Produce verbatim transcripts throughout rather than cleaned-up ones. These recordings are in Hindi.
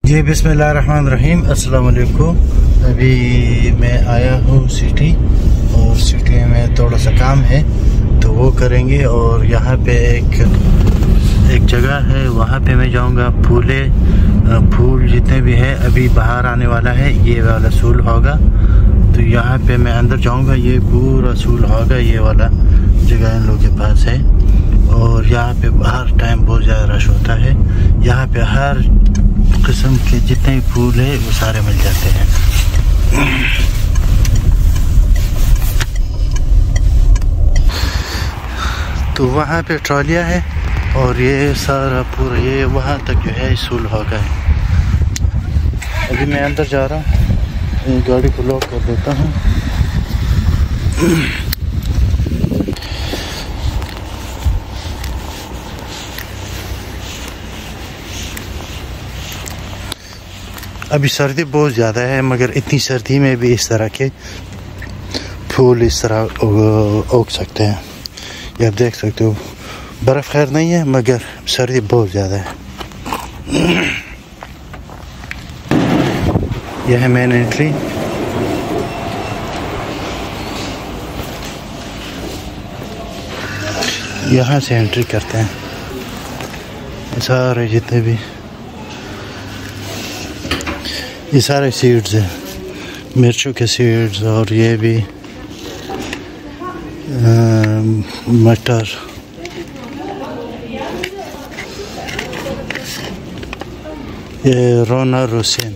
जी बिस्मिल्लाहिर्रहमानिर्रहीम, अस्सलाम वालेकुम। अभी मैं आया हूँ सिटी और सिटी में थोड़ा सा काम है तो वो करेंगे। और यहाँ पे एक एक जगह है, वहाँ पे मैं जाऊँगा। फूले फूल जितने भी है अभी बाहर आने वाला है, ये वाला सूल होगा तो यहाँ पे मैं अंदर जाऊँगा। ये पूरा सूल होगा, ये वाला जगह इन लोगों के पास है। और यहाँ पे हर टाइम बहुत ज़्यादा रश होता है। यहाँ पे हर किस्म के जितने भी फूल है वो सारे मिल जाते हैं। तो वहाँ पे ट्रॉलियाँ है और ये सारा पूरा ये वहाँ तक जो है सूल होगा। अभी मैं अंदर जा रहा हूँ, गाड़ी को लॉक कर देता हूँ। अभी सर्दी बहुत ज़्यादा है, मगर इतनी सर्दी में भी इस तरह के फूल इस तरह उग सकते हैं। ये आप देख सकते हो, बर्फ़ खैर नहीं है मगर सर्दी बहुत ज़्यादा है। यह है मेन एंट्री। यहाँ से एंट्री करते हैं। सारे जितने भी ये सारे सीड्स हैं, मिर्चों के सीड्स, और ये भी मटर, ये रोना रोसेन,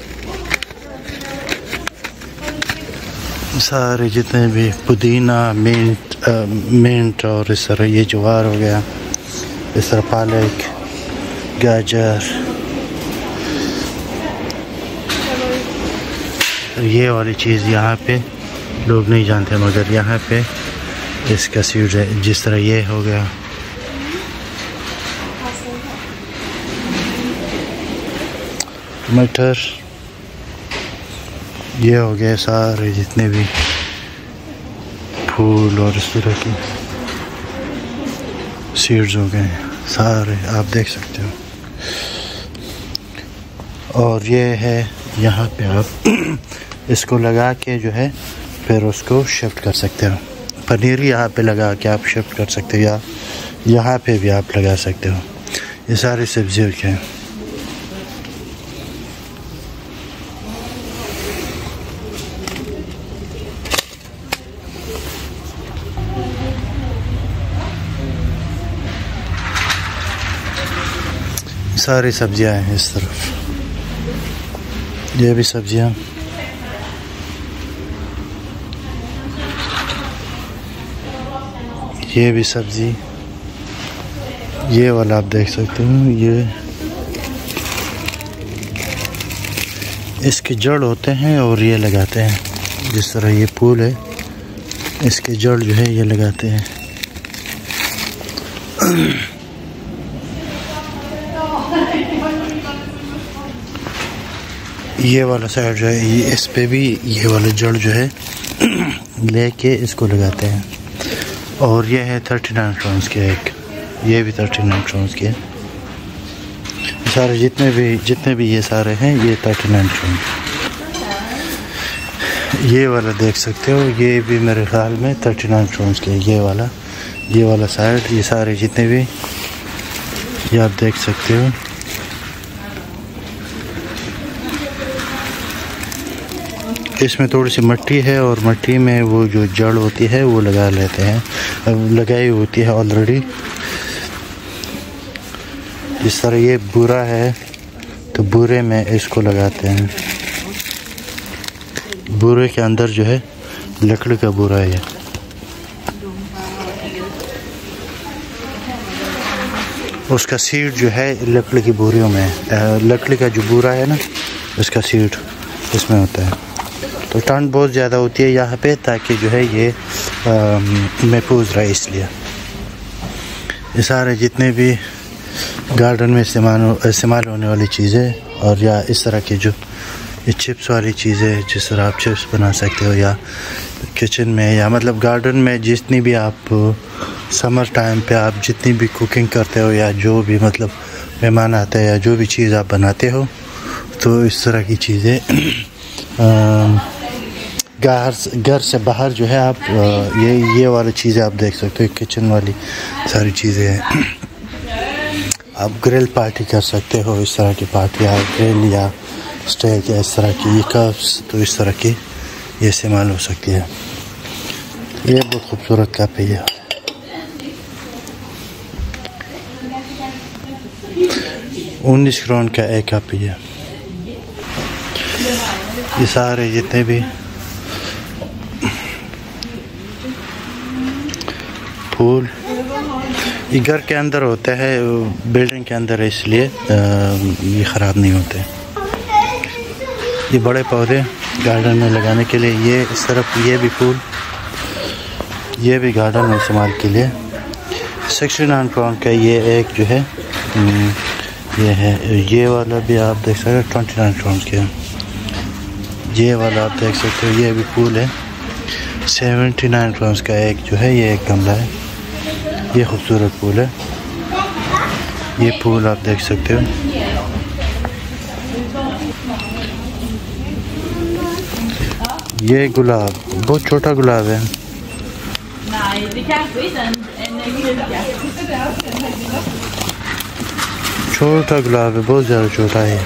सारे जितने भी पुदीना, मिंट मिंट और इस तरह ये ज्वार हो गया, इस तरह पालक, गाजर, ये वाली चीज़ यहाँ पे लोग नहीं जानते मगर यहाँ पे इसका सीड है। जिस तरह ये हो गया, मटर, ये हो गए सारे जितने भी फूल और इस तरह की सीड्स हो गए सारे, आप देख सकते हो। और ये है यहाँ पे आप इसको लगा के जो है फिर उसको शिफ्ट कर सकते हो। पनीर यहाँ पे लगा के आप शिफ्ट कर सकते हो, या यहाँ पे भी आप लगा सकते हो। ये सारी सब्जियों के हैं। सारी सब्जियां हैं इस तरफ, ये भी सब्जियां, ये भी सब्जी, ये वाला आप देख सकते हो। ये इसके जड़ होते हैं और ये लगाते हैं। जिस तरह ये फूल है, इसके जड़ जो है ये लगाते हैं। ये वाला साइड जो है, ये इस पे भी ये वाला जड़ जो है लेके इसको लगाते हैं। और ये है थर्टी नाइन ट्राउंस के एक, ये भी थर्टी नाइन ट्राउंस के। सारे जितने भी जितने भी ये सारे हैं ये थर्टी नाइन ट्राउंस। ये वाला देख सकते हो, ये भी मेरे ख्याल में थर्टी नाइन ट्राउंस के। ये वाला ये वाला साइड, ये सारे जितने भी ये आप देख सकते हो। इसमें थोड़ी सी मिट्टी है और मिट्टी में वो जो जड़ होती है वो लगा लेते हैं, अब लगाई होती है ऑलरेडी। जिस तरह ये बुरा है तो बुरे में इसको लगाते हैं। बुरे के अंदर जो है लकड़ी का बुरा है। उसका सीड जो है लकड़ी की बोरियों में, लकड़ी का जो बुरा है ना, उसका सीड इसमें होता है। तो ठंड बहुत ज़्यादा होती है यहाँ पे, ताकि जो है ये महफूज रहे, इसलिए ये सारे जितने भी गार्डन में इस्तेमाल इस्तेमाल होने वाली चीज़ें, और या इस तरह की जो ये चिप्स वाली चीज़ें, जिस तरह आप चिप्स बना सकते हो, या किचन में, या मतलब गार्डन में जितनी भी आप समर टाइम पे आप जितनी भी कुकिंग करते हो, या जो भी मतलब मेहमान आते हैं, या जो भी चीज़ आप बनाते हो, तो इस तरह की चीज़ें घर घर से बाहर जो है आप ये ये वाली चीज़ें आप देख सकते हो, किचन वाली सारी चीज़ें हैं। आप ग्रिल पार्टी कर सकते हो, इस तरह की पार्टी या ग्रिल या स्टेक या इस तरह की कप्स, तो इस तरह की ये इस्तेमाल हो सकती है। ये बहुत खूबसूरत कप है ये। उन्नीस क्रोन का एक कप है ये। ये सारे जितने भी फूल ये घर के अंदर होते हैं, बिल्डिंग के अंदर है, इसलिए ये ख़राब नहीं होते। ये बड़े पौधे गार्डन में लगाने के लिए, ये इस तरफ ये भी फूल, ये भी गार्डन में इस्तेमाल के लिए। सिक्सटी नाइन क्राउन का ये एक जो है ये है। ये वाला भी आप देख सकते हो ट्वेंटी नाइन क्राउन के। ये वाला आप देख सकते हो, ये भी फूल है। सेवेंटी नाइन क्राउन का एक जो है, ये एक गमला है। ये खूबसूरत फूल है। ये फूल आप देख सकते हो। ये गुलाब बहुत छोटा गुलाब है। छोटा गुलाब है, बहुत ज़्यादा छोटा है।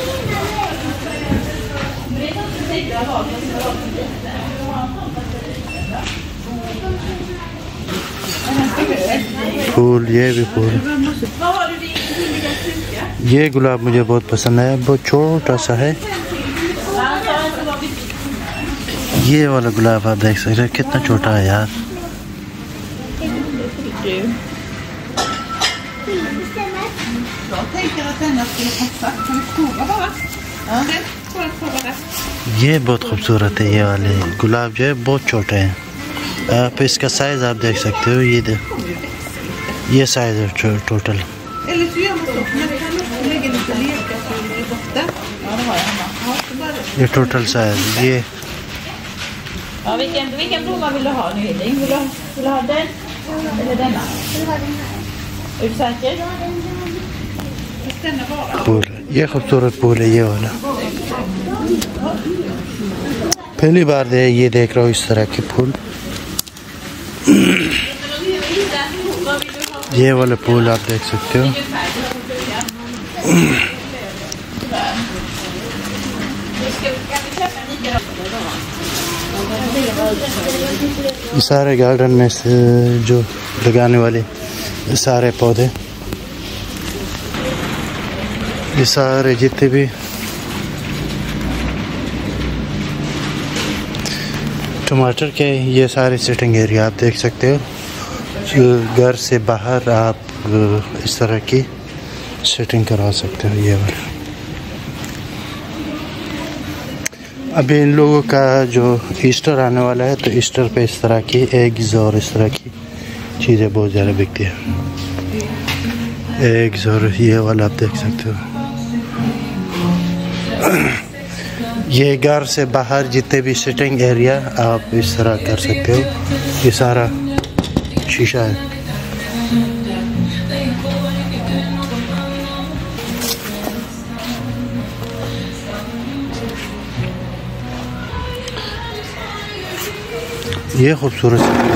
फूल, ये भी फूल। ये गुलाब मुझे बहुत पसंद है, बहुत छोटा सा है। ये वाला गुलाब आप देख सकते हैं कितना छोटा है यार। ये बहुत खूबसूरत है। ये वाले गुलाब जो है बहुत छोटे हैं। आप इसका साइज़ आप देख सकते हो। ये दे ये साइज़ है टोटल। ये टोटल साइज़ ये। Ja, vilken, vilken blomma vill du ha nu, Hilding? Vill du, vill du ha den eller denna? Är du säker? फूल, ये खूबसूरत फूल है ये वाला। पहली बार दे ये देख रहा हूँ इस तरह के फूल। ये वाला फूल आप देख सकते हो। ये सारे गार्डन में से जो लगाने वाले सारे पौधे, ये सारे जितने भी टमाटर के, ये सारे सिटिंग एरिया आप देख सकते हो। घर से बाहर आप इस तरह की सेटिंग करा सकते हो। ये वाला अभी इन लोगों का जो ईस्टर आने वाला है, तो ईस्टर पे इस तरह की एग्स और इस तरह की चीज़ें बहुत ज़्यादा बिकती है। एग्स और ये वाला आप देख सकते हो। ये घर से बाहर जितने भी सिटिंग एरिया आप इस तरह कर सकते हो। ये सारा शीशा है। ये खूबसूरत,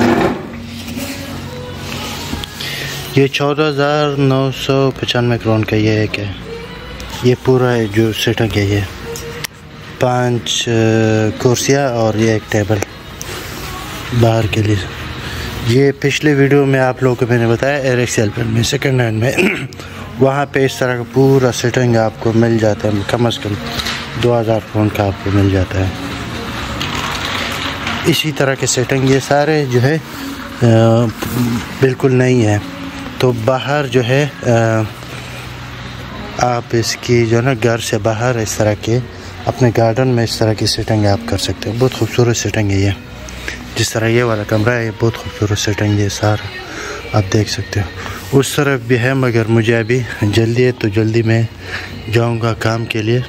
ये चौदह हज़ार नौ सौ पचानवे क्रोन का ये एक है। ये पूरा है जो सेटअप है। ये पांच कुर्सियाँ और ये एक टेबल बाहर के लिए। ये पिछले वीडियो में आप लोगों को मैंने बताया एरेक्स एल्पन में सेकंड हैंड में वहाँ पे इस तरह का पूरा सेटिंग आपको मिल जाता है। कम से कम दो हज़ार क्रोन का आपको मिल जाता है। इसी तरह के सेटिंग ये सारे जो है आ, बिल्कुल नहीं है। तो बाहर जो है आ, आप इसकी जो है ना घर से बाहर इस तरह के अपने गार्डन में इस तरह की सेटिंग आप कर सकते हो। बहुत खूबसूरत सेटिंग है ये। जिस तरह ये वाला कमरा है, ये बहुत खूबसूरत सेटिंग है सारा, आप देख सकते हो। उस तरफ भी है, मगर मुझे अभी जल्दी है तो जल्दी मैं जाऊंगा काम के लिए।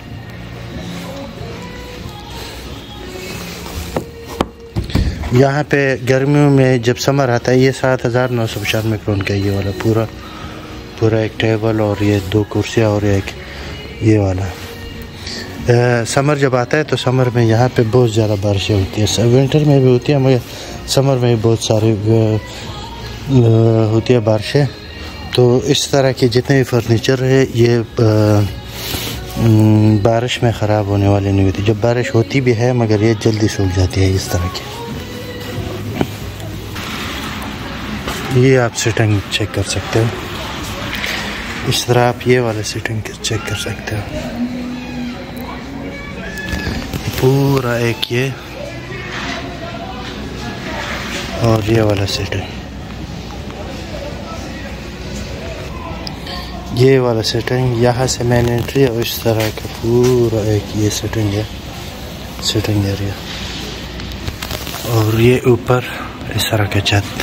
यहाँ पे गर्मियों में जब समर आता है, ये सात हज़ार नौ सौ पचानवे क्रोन का ये वाला पूरा पूरा एक टेबल और ये दो कुर्सियाँ और एक ये वाला समर जब आता है तो समर में यहाँ पे बहुत ज़्यादा बारिशें होती हैं, विंटर में भी होती है मगर समर में भी बहुत सारी होती है बारिशें। तो इस तरह के जितने भी फर्नीचर है ये बारिश में ख़राब होने वाले नहीं होती। जब बारिश होती भी है मगर ये जल्दी सूख जाती है इस तरह की। ये आप सेटिंग चेक कर सकते हो, इस तरह आप ये वाला सेटिंग चेक कर सकते हो। पूरा एक ये और ये वाला सेटिंग, ये वाला सेटिंग, यहाँ से मेन एंट्री और इस तरह का पूरा एक ये सेटिंग है, सेटिंग एरिया। और ये ऊपर इस तरह का छत,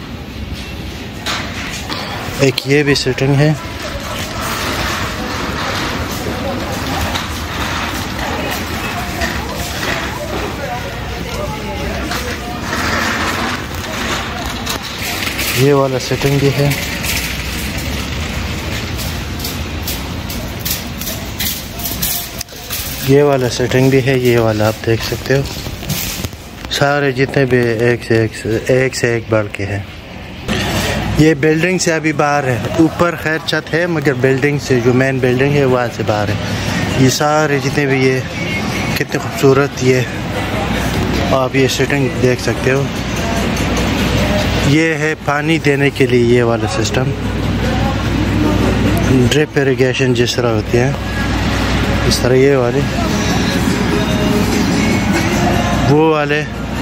एक ये भी सेटिंग है। ये वाला सेटिंग भी है। ये वाला सेटिंग भी है, ये वाला आप देख सकते हो। सारे जितने भी एक से एक से एक से एक बढ़ के हैं। ये बिल्डिंग से अभी बाहर है, ऊपर खैर छत है मगर बिल्डिंग से जो मेन बिल्डिंग है वहाँ से बाहर है। ये सारे जितने भी ये कितने खूबसूरत ये आप ये सेटिंग देख सकते हो। ये है पानी देने के लिए ये वाला सिस्टम, ड्रिप इरिगेशन जिस तरह होती है इस तरह ये वाले, वो वाले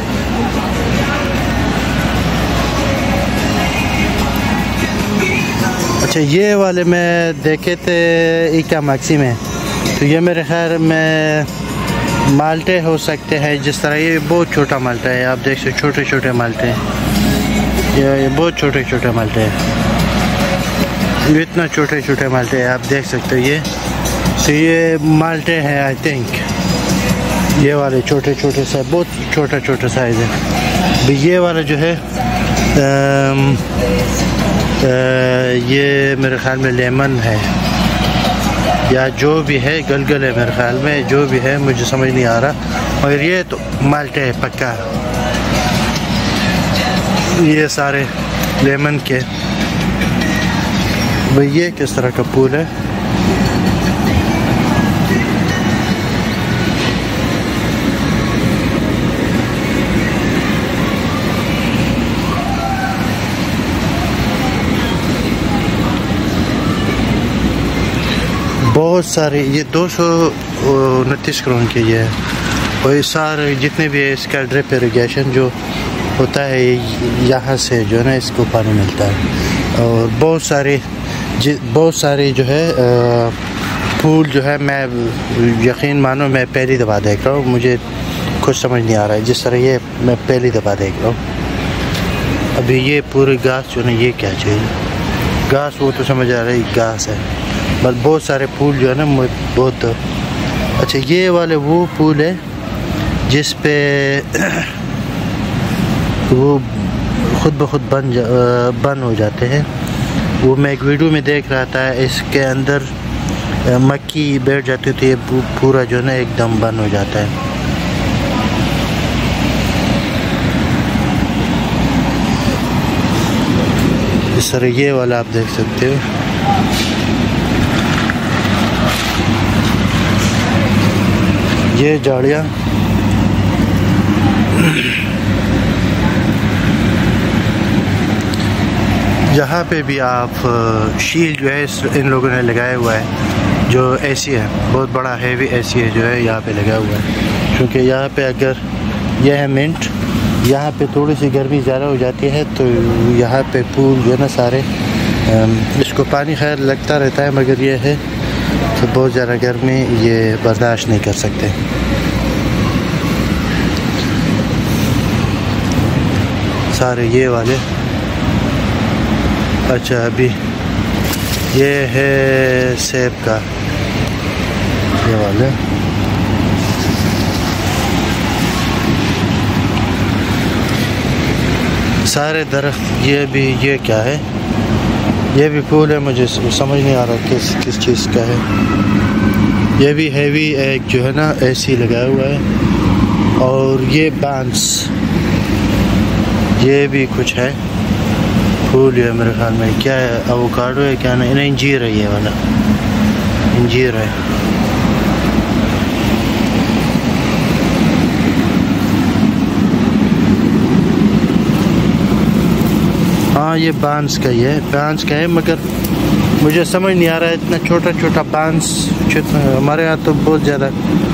अच्छा ये वाले में देखे थे इका मैक्सी में, तो ये मेरे ख्याल में माल्टे हो सकते हैं। जिस तरह ये बहुत छोटा माल्टा है, आप देख सकते छोटे छोटे माल्टे, ये ये बहुत छोटे छोटे माल्टे हैं, ये इतना छोटे छोटे माल्टे हैं आप देख सकते हो। ये तो ये माल्टे हैं आई थिंक, ये वाले छोटे छोटे सा बहुत छोटा छोटा साइज़ है। ये वाला जो है आम, आ, ये मेरे ख्याल में लेमन है या जो भी है, गलगल है मेरे ख्याल में, जो भी है मुझे समझ नहीं आ रहा। और ये तो माल्टे है पक्का, ये सारे लेमन के। भाई ये किस तरह का पूल है, बहुत सारे, ये दो सौ उनतीस करोड़ के ये है। और ये सारे जितने भी है इसका ड्रिप इरिगेशन जो होता है यहाँ से जो है ना इसको पानी मिलता है। और बहुत सारे बहुत सारे जो है फूल जो है, मैं यकीन मानो मैं पहली दफ़ा देख रहा हूँ, मुझे कुछ समझ नहीं आ रहा है। जिस तरह ये मैं पहली दफ़ा देख रहा हूँ। अभी ये पूरी घास जो है ये क्या चाहिए, घास वो तो समझ आ रहा है घास है, बस बहुत सारे फूल जो है ना बहुत अच्छा। ये वाले वो फूल है जिस पे वो खुद ब खुद बन जा, बन हो जाते हैं। वो मैं एक वीडियो में देख रहा था, इसके अंदर मक्खी बैठ जाती है तो ये पूरा जो है ना एकदम बंद हो जाता है। इस तरह ये वाला आप देख सकते हो। ये झाड़ियाँ यहाँ पे भी आप शील्ड जो है इन लोगों ने लगाया हुआ है, जो एसी है बहुत बड़ा हैवी एसी है जो है यहाँ पे लगा हुआ है। क्योंकि यहाँ पे अगर यह है मिनट, यहाँ पे थोड़ी सी गर्मी ज़्यादा हो जाती है तो यहाँ पे पूल जो है ना सारे, इसको पानी खैर लगता रहता है मगर ये है तो बहुत ज़्यादा गर्मी ये बर्दाश्त नहीं कर सकते। सारे ये वाले अच्छा। अभी ये है सेब का, ये वाले सारे दरख्त। ये भी ये क्या है, ये भी फूल है, मुझे समझ नहीं आ रहा किस किस चीज़ का है। ये भी हैवी एक जो है ना एसी लगाया हुआ है। और ये बांस, ये भी कुछ है फूल है मेरे ख्याल में, क्या है एवोकाडो है क्या नहीं, नहीं इंजीर है, ये वाला इंजीर है। हाँ ये बांस का ही है, बांस का है, मगर मुझे समझ नहीं आ रहा है इतना छोटा छोटा बांस। हमारे यहाँ तो बहुत ज़्यादा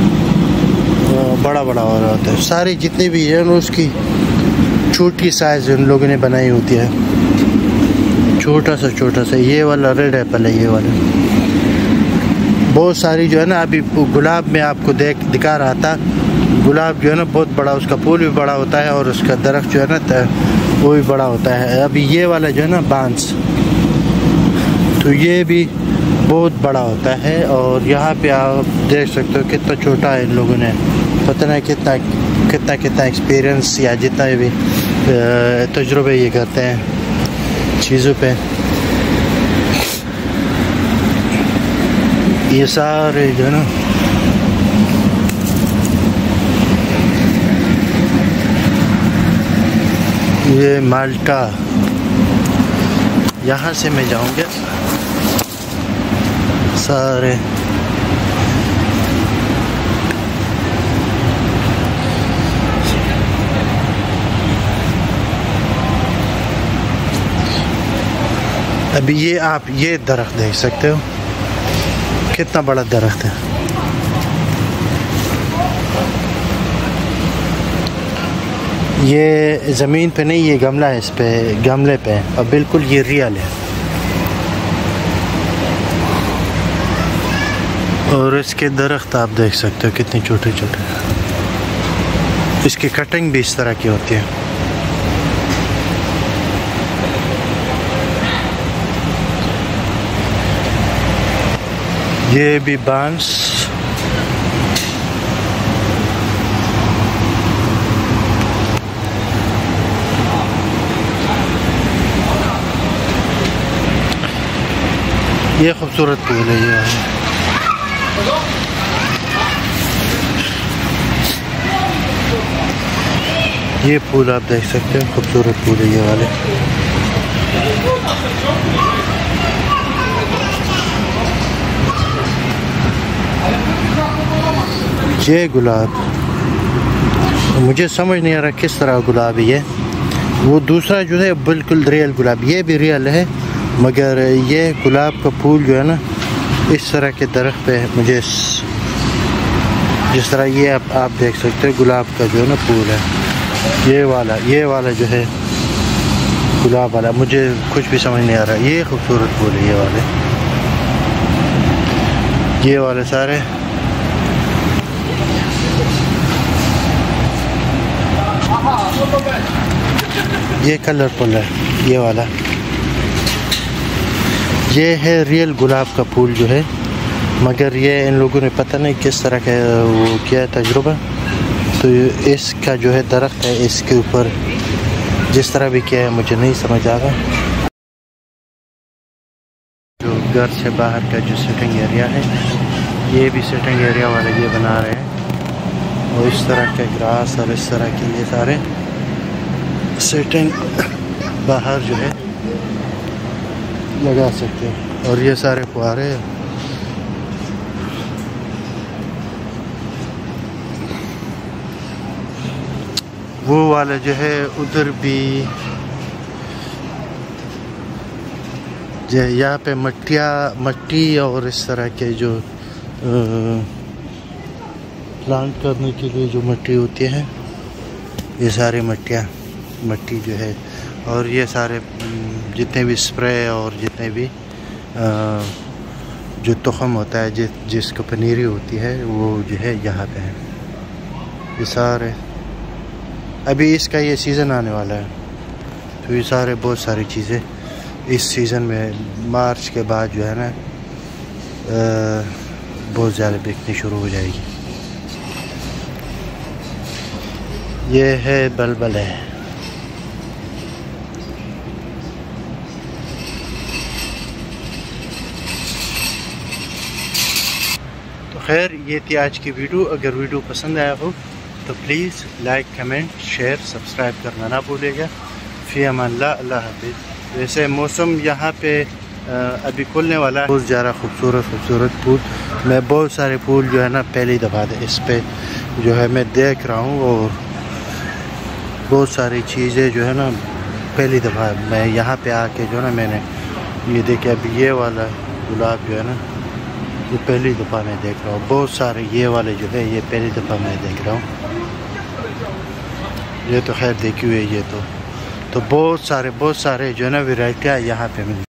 बड़ा बड़ा हो रहा होता है। सारी जितनी भी है ना उसकी छोटी साइज उन लोगों ने बनाई होती है, छोटा सा छोटा सा। ये वाला रेड एप्पल है, ये वाला। बहुत सारी जो है ना, अभी गुलाब में आपको देख दिखा रहा था, गुलाब जो है ना बहुत बड़ा, उसका फूल भी बड़ा होता है और उसका दरख्त जो है ना वो भी बड़ा होता है। अभी ये वाला जो है ना बांस, तो ये भी बहुत बड़ा होता है। और यहाँ पे आप देख सकते हो कितना छोटा है, इन लोगों ने पता नहीं कितना कितना कितना एक्सपीरियंस या जितना भी तजुर्बे ये करते हैं चीज़ों पे। ये सारे जो है ना ये माल्टा, यहाँ से मैं जाऊँगा सारे। अभी ये आप ये दरख्त देख सकते हो कितना बड़ा दरख्त है। ये ज़मीन पे नहीं, ये गमला है, इस पे गमले पे है और बिल्कुल ये रियल है। और इसके दरख्त आप देख सकते हो कितने छोटे छोटे। इसकी कटिंग भी इस तरह की होती है। ये भी बांस, ये खूबसूरत फूल है। ये ये फूल आप देख सकते हो, खूबसूरत फूल है ये वाले। ये गुलाब, मुझे समझ नहीं आ रहा किस तरह गुलाब है ये। वो दूसरा जो है बिल्कुल रियल गुलाब, ये भी रियल है, मगर ये गुलाब का फूल जो है ना इस तरह के दरख्त पे मुझे जिस तरह ये आप, आप देख सकते हो गुलाब का जो है ना फूल है। ये वाला ये वाला जो है गुलाब वाला, मुझे कुछ भी समझ नहीं आ रहा। ये खूबसूरत फूल है ये वाले, ये वाले सारे। ये कलरफुल है ये वाला। ये है रियल गुलाब का फूल जो है, मगर ये इन लोगों ने पता नहीं किस तरह का वो किया तजुर्बा। तो इसका जो है दरख्त है, इसके ऊपर जिस तरह भी किया है मुझे नहीं समझ आ रहा। जो घर से बाहर का जो सिटिंग एरिया है, ये भी सिटिंग एरिया वाले ये बना रहे हैं। और इस तरह के ग्रास और इस तरह के ये सारे सिटिंग बाहर जो है लगा सकते हैं। और ये सारे फुहारे, वो वाला जो है उधर भी जो यहाँ पे मट्टिया मट्टी और इस तरह के जो प्लांट करने के लिए जो मट्टी होती है, ये सारी मट्टियाँ मट्टी जो है। और ये सारे जितने भी स्प्रे और जितने भी जो तुखम होता है, जिस जिसको पनीरी होती है, वो जो है यहाँ पे है। ये सारे अभी इसका ये सीज़न आने वाला है, तो ये सारे बहुत सारी चीज़ें इस सीज़न में मार्च के बाद जो है ना बहुत ज़्यादा बिकनी शुरू हो जाएगी। ये है बलबल है। खैर ये थी आज की वीडियो। अगर वीडियो पसंद आया हो तो please like, comment, share, subscribe करना ना भूलिएगा। फ़ी अमानिल्लाह, अल्लाह हाफ़िज़। वैसे मौसम यहाँ पे अभी खुलने वाला है। बहुत ज़्यादा खूबसूरत खूबसूरत फूल, मैं बहुत सारे फूल जो है ना पहली दफ़ा इस पे जो है मैं देख रहा हूँ, और बहुत सारी चीज़ें जो है ना पहली दफ़ा मैं यहाँ पे आके जो है ना मैंने ये देखे। अभी ये वाला गुलाब जो है ना ये पहली दफ़ा मैं देख रहा हूँ। बहुत सारे ये वाले जो है ये पहली दफ़ा मैं देख रहा हूँ। ये तो खैर देखी हुई है ये तो तो बहुत सारे बहुत सारे जो है ना वैरायटियाँ यहाँ पे मिल